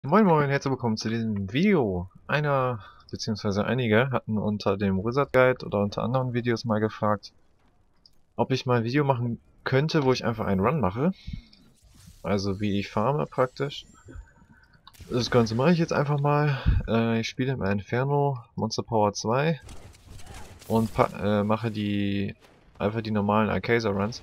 Moin Moin, herzlich willkommen zu diesem Video. Einer beziehungsweise einige hatten unter dem Wizard Guide oder unter anderen Videos mal gefragt, ob ich mal ein Video machen könnte, wo ich einfach einen Run mache. Also wie ich farme praktisch. Das Ganze mache ich jetzt einfach mal. Ich spiele im Inferno Monster Power 2 und mache einfach die normalen Alcazar Runs.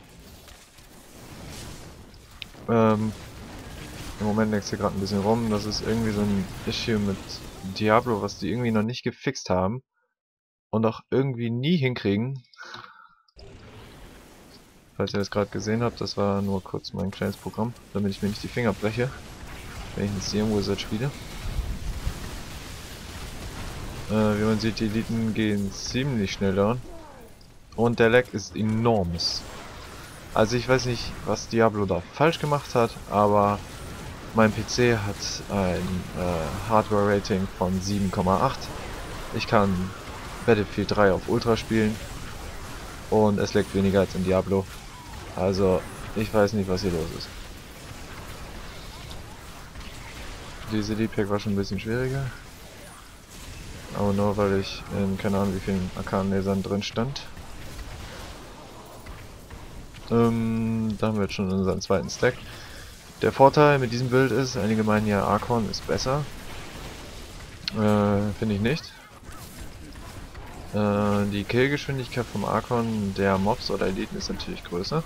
Im Moment wächst hier gerade ein bisschen rum. Das ist irgendwie so ein Issue mit Diablo, was die irgendwie noch nicht gefixt haben. Und auch irgendwie nie hinkriegen. Falls ihr das gerade gesehen habt, das war nur kurz mein kleines Programm, damit ich mir nicht die Finger breche, wenn ich ein CM Wizard spiele. Wie man sieht, die Eliten gehen ziemlich schnell down. Und der Lag ist enormes. Also ich weiß nicht, was Diablo da falsch gemacht hat, aber mein PC hat ein Hardware-Rating von 7,8. Ich kann Battlefield 3 auf Ultra spielen und es laggt weniger als in Diablo. Also, ich weiß nicht, was hier los ist. Diese Lead-Pack war schon ein bisschen schwieriger. Aber nur weil ich in keine Ahnung wie vielen Arkan-Lasern drin stand. Da haben wir jetzt schon unseren zweiten Stack. Der Vorteil mit diesem Bild ist, einige meinen ja Archon ist besser. Finde ich nicht. Die Killgeschwindigkeit vom Archon der Mobs oder Eliten ist natürlich größer.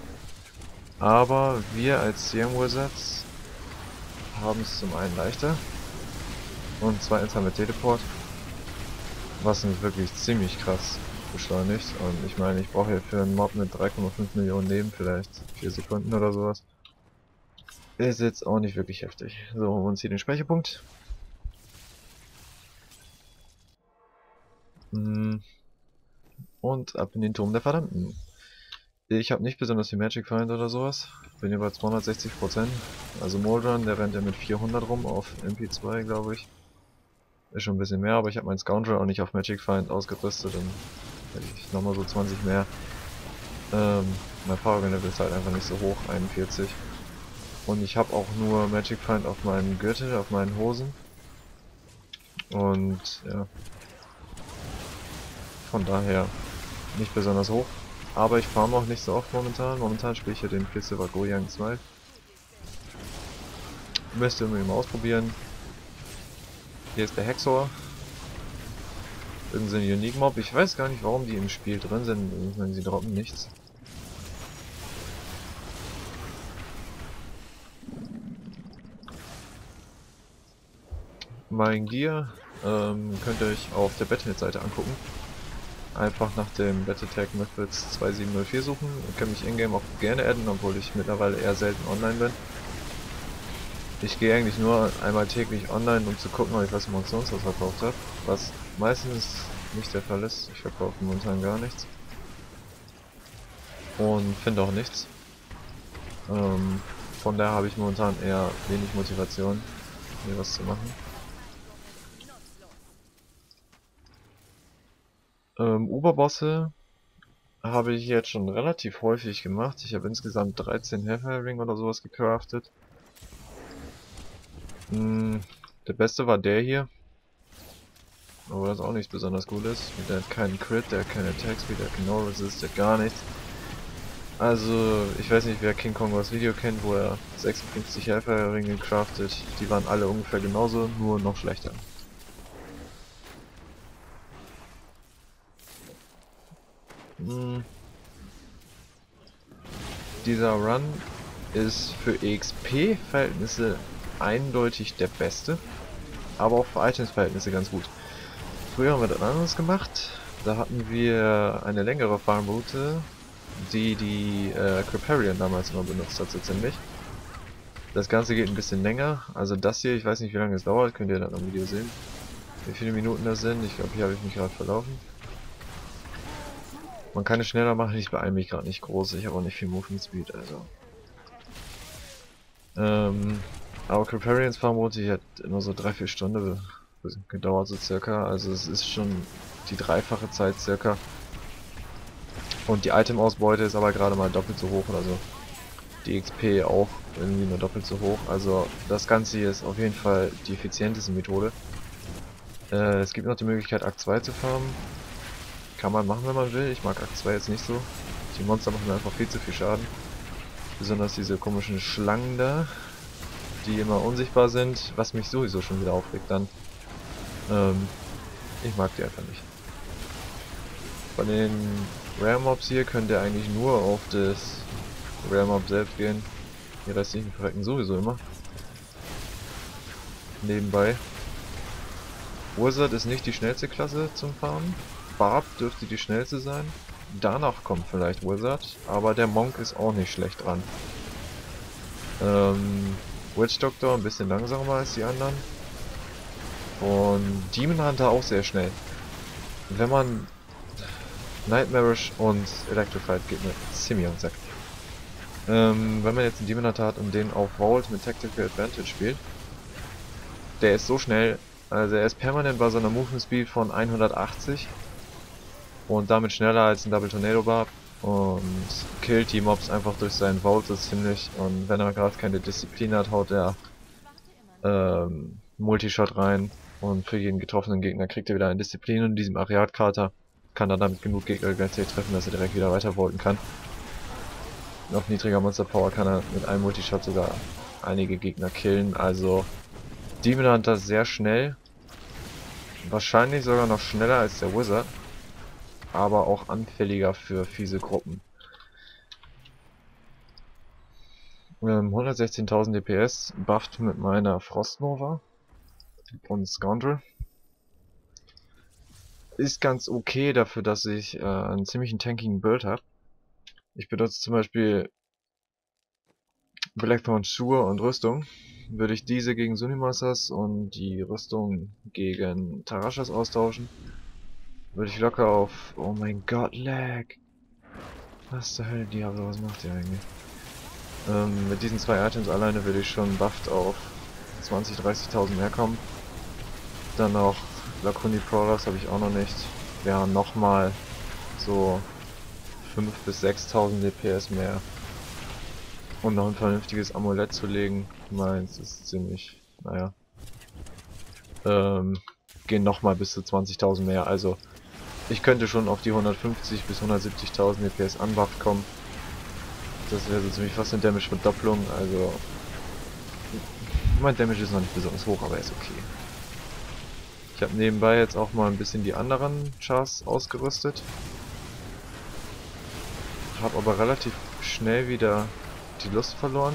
Aber wir als CM Wizards haben es zum einen leichter. Und zweitens haben wir Teleport. Was mich wirklich ziemlich krass beschleunigt. Und ich meine, ich brauche hier für einen Mob mit 3,5 Millionen Leben vielleicht 4 Sekunden oder sowas. Ist jetzt auch nicht wirklich heftig. So, holen wir uns hier den Speicherpunkt. Und ab in den Turm der Verdammten. Ich habe nicht besonders viel Magic Find oder sowas. Bin hier bei 260%. Also Moldran, der rennt ja mit 400 rum auf MP2, glaube ich. Ist schon ein bisschen mehr, aber ich habe meinen Scoundrel auch nicht auf Magic Find ausgerüstet. Dann hätte ich nochmal so 20 mehr. Mein Power Level ist halt einfach nicht so hoch, 41. Und ich habe auch nur Magic Find auf meinem Gürtel, auf meinen Hosen. Und ja, von daher nicht besonders hoch. Aber ich farme auch nicht so oft momentan. Momentan spiele ich ja den Pilsilver Goyang 2. Müsst ihr mal ausprobieren. Hier ist der Hexor. Irgend so ein Unique Mob. Ich weiß gar nicht, warum die im Spiel drin sind. Ich meine, sie droppen nichts. Mein Gear könnt ihr euch auf der Battle.net-Seite angucken. Einfach nach dem Battletech Methods 2704 suchen. Ihr könnt mich in-game auch gerne adden, obwohl ich mittlerweile eher selten online bin. Ich gehe eigentlich nur einmal täglich online, um zu gucken, ob ich was im Auktionshaus verkauft habe. Was meistens nicht der Fall ist. Ich verkaufe momentan gar nichts. Und finde auch nichts. Von daher habe ich momentan eher wenig Motivation, hier was zu machen. Oberbosse habe ich jetzt schon relativ häufig gemacht. Ich habe insgesamt 13 Hellfire Ring oder sowas gecraftet. Der beste war der hier. Aber das auch nichts besonders gut ist. Der hat keinen Crit, der hat keine Attack Speed, der hat No Resist, der hat gar nichts. Also, ich weiß nicht, wer King Kong das Video kennt, wo er 56 Hellfire Ringe craftet. Die waren alle ungefähr genauso, nur noch schlechter. Dieser Run ist für EXP-Verhältnisse eindeutig der beste, aber auch für Items-Verhältnisse ganz gut. Früher haben wir das anderes gemacht. Da hatten wir eine längere Farmroute, die Kripparrian damals immer benutzt hat, so ziemlich. Das Ganze geht ein bisschen länger. Also das hier, ich weiß nicht, wie lange es dauert, könnt ihr dann am Video sehen. Wie viele Minuten das sind. Ich glaube, hier habe ich mich gerade verlaufen. Man kann es schneller machen, ich beeile mich gerade nicht groß. Ich habe auch nicht viel Movement Speed, also. Aber Kripparrians Farmroute, die hat immer so 3-4 Stunden gedauert, so circa. Also es ist schon die dreifache Zeit circa. Und die Item-Ausbeute ist aber gerade mal doppelt so hoch oder so. die XP auch irgendwie nur doppelt so hoch. Also das Ganze hier ist auf jeden Fall die effizienteste Methode. Es gibt noch die Möglichkeit, Akt 2 zu farmen. Kann man machen, wenn man will. Ich mag Akt 2 jetzt nicht so. Die Monster machen mir einfach viel zu viel Schaden. Besonders diese komischen Schlangen da, die immer unsichtbar sind, was mich sowieso schon wieder aufregt dann. Ich mag die einfach nicht. Von den Rare Mobs hier könnt ihr eigentlich nur auf das Rare Mob selbst gehen. Die restlichen verrecken sowieso immer. Nebenbei. Wizard ist nicht die schnellste Klasse zum Farmen. Barb dürfte die schnellste sein. Danach kommt vielleicht Wizard, aber der Monk ist auch nicht schlecht dran. Witch Doctor ein bisschen langsamer als die anderen. Und Demon Hunter auch sehr schnell. Wenn man Nightmarish und Electrified geht mir ziemlich auf den Sack. Wenn man jetzt einen Demon Hunter hat und den auf Vault mit Tactical Advantage spielt, der ist so schnell, also er ist permanent bei so einer Movement Speed von 180 und damit schneller als ein Double Tornado Barb und killt die Mobs einfach durch seinen Vault so ziemlich, und wenn er gerade keine Disziplin hat, haut er Multishot rein und für jeden getroffenen Gegner kriegt er wieder eine Disziplin, und in diesem Ariat-Kater kann er damit genug Gegner gleichzeitig treffen, dass er direkt wieder weiter vaulten kann. Auf niedriger Monster Power kann er mit einem Multishot sogar einige Gegner killen, also Demon Hunter sehr schnell, wahrscheinlich sogar noch schneller als der Wizard, aber auch anfälliger für fiese Gruppen. 116.000 DPS, bufft mit meiner Frostnova und Scoundrel. Ist ganz okay dafür, dass ich einen ziemlichen tankigen Build habe. Ich benutze zum Beispiel Blackthorn Schuhe und Rüstung. Würde ich diese gegen Sunimasas und die Rüstung gegen Tarashas austauschen, würde ich locker auf... Oh mein Gott, Lag! Was zur Hölle, Diablo, was macht ihr eigentlich? Mit diesen zwei Items alleine würde ich schon bufft auf 20.000, 30.000 mehr kommen. Dann noch Lacundi Prowlers habe ich auch noch nicht. Ja, nochmal so 5.000 bis 6.000 DPS mehr. Und noch ein vernünftiges Amulett zu legen, meins ist ziemlich, naja. Gehen nochmal bis zu 20.000 mehr, also ich könnte schon auf die 150 bis 170.000 DPS unbufft kommen. Das wäre so ziemlich fast eine Damage-Verdopplung, also mein Damage ist noch nicht besonders hoch, aber ist okay. Ich habe nebenbei jetzt auch mal ein bisschen die anderen Chars ausgerüstet. Habe aber relativ schnell wieder die Lust verloren.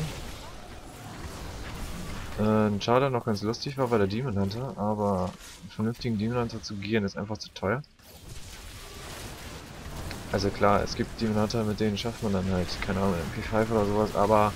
Ein Char, der noch ganz lustig war, der Demon Hunter, aber einen vernünftigen Demon Hunter zu gieren ist einfach zu teuer. Also klar, es gibt Demon Hunter, mit denen schafft man dann halt, keine Ahnung, MP5 oder sowas, aber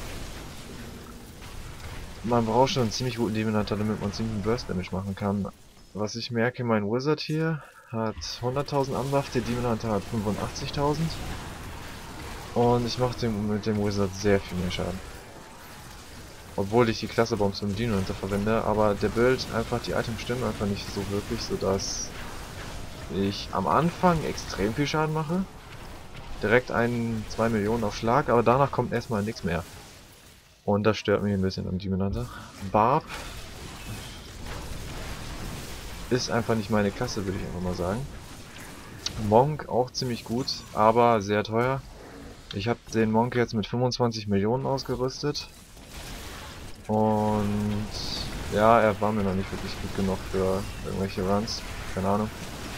man braucht schon einen ziemlich guten Demon Hunter, damit man ziemlich Burst Damage machen kann. Was ich merke, mein Wizard hier hat 100.000 Unbuff, der Demon Hunter hat 85.000. Und ich mache mit dem Wizard sehr viel mehr Schaden. Obwohl ich die Klasse Bombs zum Demon Hunter verwende, aber der Build, einfach die Items stimmen einfach nicht so wirklich, sodass ich am Anfang extrem viel Schaden mache. Direkt 2 Millionen auf Schlag, aber danach kommt erstmal nichts mehr. Und das stört mich ein bisschen am Demon Hunter. Barb ist einfach nicht meine Klasse, würde ich einfach mal sagen. Monk auch ziemlich gut, aber sehr teuer. Ich habe den Monk jetzt mit 25 Millionen ausgerüstet. Und ja, er war mir noch nicht wirklich gut genug für irgendwelche Runs. Keine Ahnung.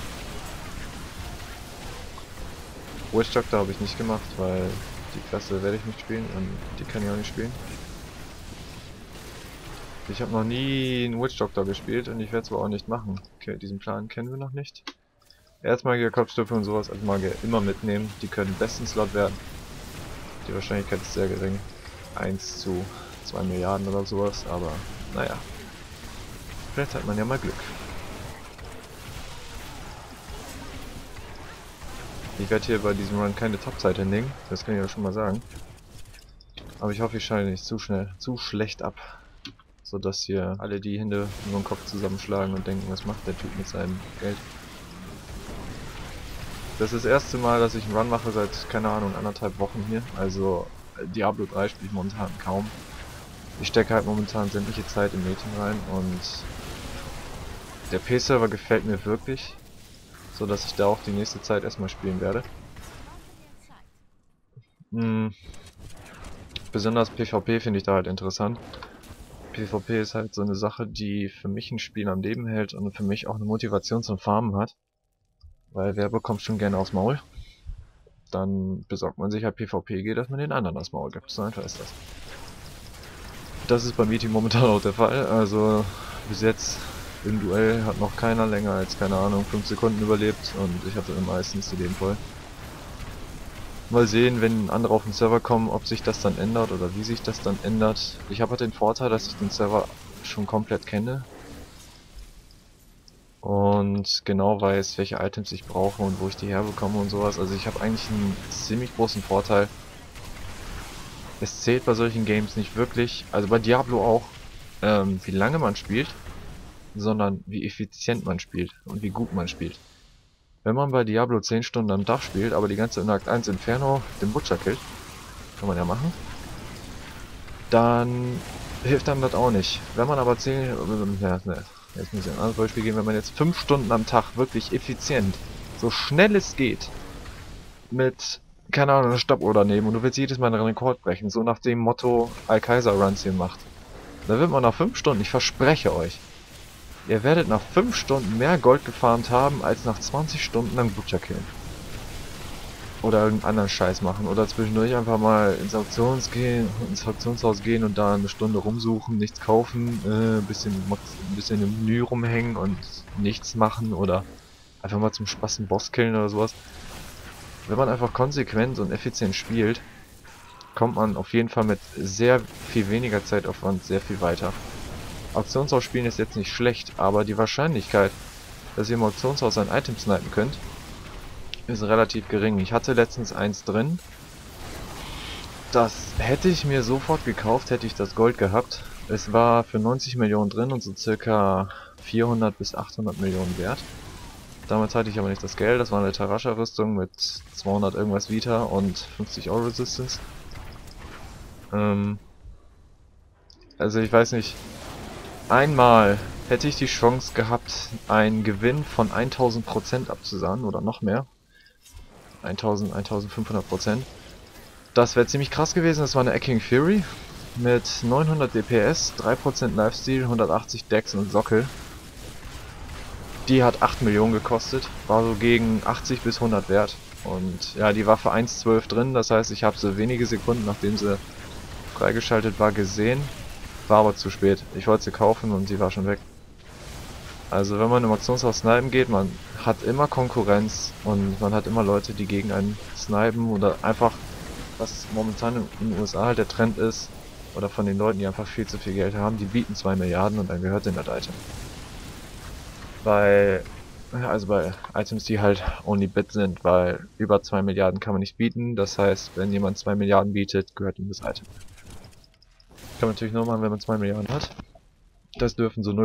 Witch Doctor habe ich nicht gemacht, weil die Klasse werde ich nicht spielen und die kann ich auch nicht spielen. Ich habe noch nie einen Witch Doctor gespielt und ich werde es wohl auch nicht machen. Okay, diesen Plan kennen wir noch nicht. Erzmagier, Kopfstöpfe und sowas als Magier immer mitnehmen. Die können besten Slot werden. Die Wahrscheinlichkeit ist sehr gering. 1 zu 2 Milliarden oder sowas, aber naja. Vielleicht hat man ja mal Glück. Ich werde hier bei diesem Run keine Top-Zeit hinlegen, das kann ich ja schon mal sagen. Aber ich hoffe, ich scheide nicht zu schlecht ab. Sodass hier alle die Hände über den Kopf zusammenschlagen und denken, was macht der Typ mit seinem Geld. Das ist das erste Mal, dass ich einen Run mache seit, keine Ahnung, 1,5 Wochen hier. Also Diablo 3 spiele ich momentan kaum. Ich stecke halt momentan sämtliche Zeit in Mädchen rein und der P-Server gefällt mir wirklich, so dass ich da auch die nächste Zeit erstmal spielen werde. Besonders PvP finde ich da halt interessant. PvP ist halt so eine Sache, die für mich ein Spiel am Leben hält und für mich auch eine Motivation zum Farmen hat. Weil wer bekommt schon gerne aufs Maul? Dann besorgt man sich halt PvP, dass man den anderen aufs Maul gibt. So einfach ist das. Das ist beim Meeting momentan auch der Fall. Also bis jetzt im Duell hat noch keiner länger als, keine Ahnung, 5 Sekunden überlebt und ich hatte meistens die Leben voll. Mal sehen, wenn andere auf den Server kommen, ob sich das dann ändert oder wie sich das dann ändert. Ich habe halt den Vorteil, dass ich den Server schon komplett kenne und genau weiß, welche Items ich brauche und wo ich die herbekomme und sowas. Also ich habe eigentlich einen ziemlich großen Vorteil. Es zählt bei solchen Games nicht wirklich, also bei Diablo auch, wie lange man spielt, sondern wie effizient man spielt und wie gut man spielt. Wenn man bei Diablo 10 Stunden am Tag spielt, aber die ganze in Akt 1 Inferno den Butcher killt, kann man ja machen, dann hilft einem das auch nicht. Wenn man aber 10, ja, ne, jetzt muss ich ein anderes Beispiel geben, wenn man jetzt 5 Stunden am Tag wirklich effizient, so schnell es geht, mit, keine Ahnung, einer Stoppuhr daneben und du willst jedes Mal einen Rekord brechen, so nach dem Motto Al-Kaiser-Runs hier macht, dann wird man nach 5 Stunden, ich verspreche euch, ihr werdet nach 5 Stunden mehr Gold gefarmt haben, als nach 20 Stunden lang Butcher killen. Oder irgendeinen anderen Scheiß machen. Oder zwischendurch einfach mal ins Auktionshaus gehen und da eine Stunde rumsuchen, nichts kaufen, ein bisschen im Menü rumhängen und nichts machen oder einfach mal zum Spaß einen Boss killen oder sowas. Wenn man einfach konsequent und effizient spielt, kommt man auf jeden Fall mit sehr viel weniger Zeitaufwand sehr viel weiter. Auktionshaus spielen ist jetzt nicht schlecht, aber die Wahrscheinlichkeit, dass ihr im Auktionshaus ein Item snipen könnt, ist relativ gering. Ich hatte letztens eins drin. Das hätte ich mir sofort gekauft, hätte ich das Gold gehabt. Es war für 90 Millionen drin und so circa 400 bis 800 Millionen wert. Damals hatte ich aber nicht das Geld. Das war eine Tarascha-Rüstung mit 200 irgendwas Vita und 50 All Resistance. Also ich weiß nicht. Einmal hätte ich die Chance gehabt, einen Gewinn von 1000% abzusahnen oder noch mehr. 1500%. Das wäre ziemlich krass gewesen. Das war eine Ecking Fury mit 900 DPS, 3% Lifesteal, 180 Dex und Sockel. Die hat 8 Millionen gekostet, war so gegen 80 bis 100 wert. Und ja, die war für 1,12 drin, das heißt, ich habe sie wenige Sekunden, nachdem sie freigeschaltet war, gesehen. War aber zu spät. Ich wollte sie kaufen und sie war schon weg. Also wenn man im Auktionshaus snipen geht, man hat immer Konkurrenz und man hat immer Leute, die gegen einen snipen oder einfach, was momentan in den USA halt der Trend ist, oder von den Leuten, die einfach viel zu viel Geld haben, die bieten 2 Milliarden und dann gehört denen das Item. Bei Items, die halt only bid sind, weil über 2 Milliarden kann man nicht bieten, das heißt, wenn jemand 2 Milliarden bietet, gehört ihm das Item. Kann man natürlich nur machen, wenn man 2 Milliarden hat. Das dürfen so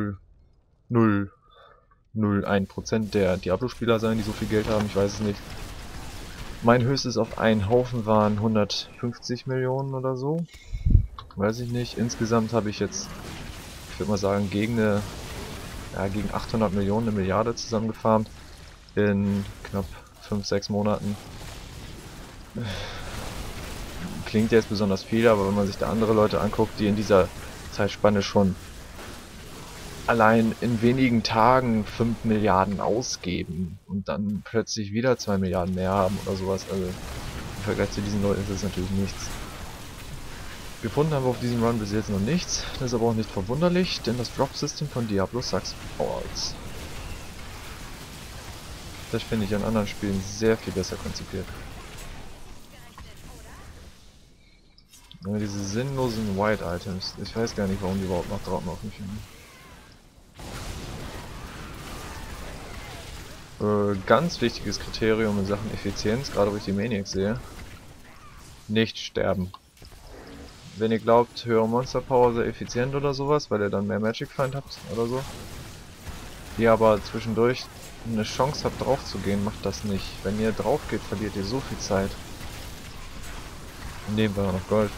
0,0001% der Diablo-Spieler sein, die so viel Geld haben, ich weiß es nicht. Mein höchstes auf einen Haufen waren 150 Millionen oder so. Weiß ich nicht. Insgesamt habe ich jetzt, ich würde mal sagen, gegen 800 Millionen, eine Milliarde zusammengefarmt. In knapp 5-6 Monaten. Klingt jetzt besonders viel, aber wenn man sich da andere Leute anguckt, die in dieser Zeitspanne schon allein in wenigen Tagen 5 Milliarden ausgeben und dann plötzlich wieder 2 Milliarden mehr haben oder sowas, also im Vergleich zu diesen Leuten ist das natürlich nichts. Gefunden haben wir auf diesem Run bis jetzt noch nichts, das ist aber auch nicht verwunderlich, denn das Drop-System von Diablo sucks balls. Das finde ich an anderen Spielen sehr viel besser konzipiert. Ja, diese sinnlosen White-Items, ich weiß gar nicht, warum die überhaupt noch drauflaufen finden. Ganz wichtiges Kriterium in Sachen Effizienz, gerade wo ich die Maniacs sehe. Nicht sterben. Wenn ihr glaubt, höhere Monster Power sei effizient oder sowas, weil ihr dann mehr Magic Find habt oder so. Ihr aber zwischendurch eine Chance habt drauf zu gehen, macht das nicht. Wenn ihr drauf geht, verliert ihr so viel Zeit. Nebenbei auch noch Gold.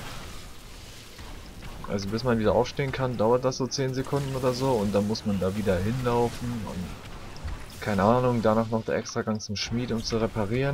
Also bis man wieder aufstehen kann, dauert das so 10 Sekunden oder so und dann muss man da wieder hinlaufen und keine Ahnung, danach noch der Extragang zum Schmied, um zu reparieren.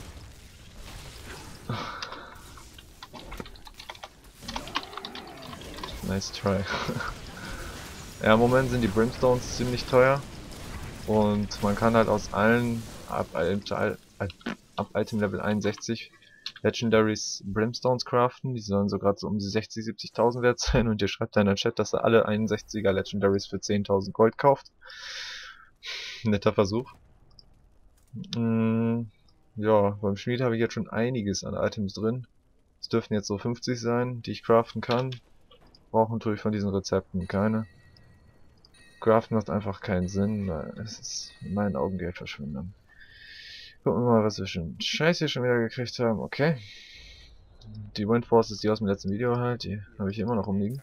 Nice try. Ja, im Moment sind die Brimstones ziemlich teuer und man kann halt aus allen ab Item Level 61 Legendaries Brimstones craften. Die sollen so gerade so um die 60.000, 70.000 wert sein und ihr schreibt dann in den Chat, dass er alle 61er Legendaries für 10.000 Gold kauft. Netter Versuch. Ja, beim Schmied habe ich jetzt schon einiges an Items drin. Es dürften jetzt so 50 sein, die ich craften kann. Brauchen natürlich von diesen Rezepten keine. Craften macht einfach keinen Sinn, weil es ist in meinen Augen Geldverschwendung. Gucken wir mal, was wir schon Scheiß hier schon wieder gekriegt haben. Okay. Die Windforce ist die aus dem letzten Video halt, die habe ich hier immer noch rumliegen.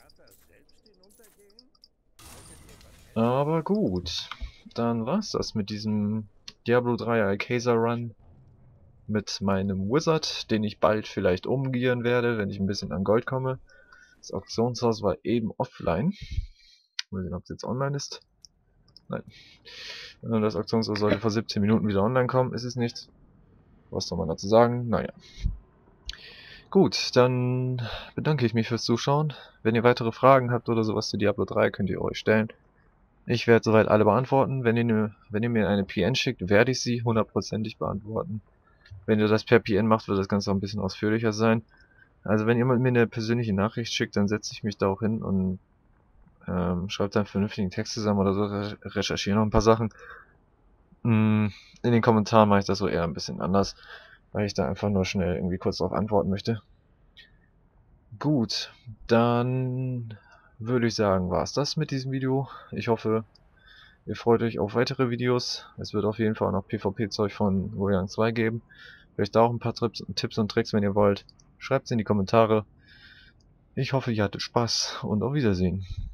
Aber gut. Dann war's das mit diesem Diablo 3 Alcazar Run. Mit meinem Wizard, den ich bald vielleicht umgieren werde, wenn ich ein bisschen an Gold komme. Das Auktionshaus war eben offline. Mal sehen, ob es jetzt online ist. Nein. Das Auktionshaus sollte vor 17 Minuten wieder online kommen. Ist es nicht. Was soll man dazu sagen? Naja. Gut, dann bedanke ich mich fürs Zuschauen. Wenn ihr weitere Fragen habt oder sowas zu Diablo 3, könnt ihr euch stellen. Ich werde soweit alle beantworten. Wenn ihr mir eine PN schickt, werde ich sie hundertprozentig beantworten. Wenn ihr das per PN macht, wird das Ganze auch ein bisschen ausführlicher sein. Also wenn jemand mir eine persönliche Nachricht schickt, dann setze ich mich da auch hin und schreibe dann vernünftigen Text zusammen oder so, recherchiere noch ein paar Sachen. In den Kommentaren mache ich das so eher ein bisschen anders, weil ich da einfach nur schnell irgendwie kurz darauf antworten möchte. Gut, dann würde ich sagen, war es das mit diesem Video. Ich hoffe, ihr freut euch auf weitere Videos. Es wird auf jeden Fall auch noch PvP-Zeug von Mojang 2 geben. Vielleicht auch ein paar Tipps und Tricks, wenn ihr wollt. Schreibt es in die Kommentare. Ich hoffe, ihr hattet Spaß und auf Wiedersehen.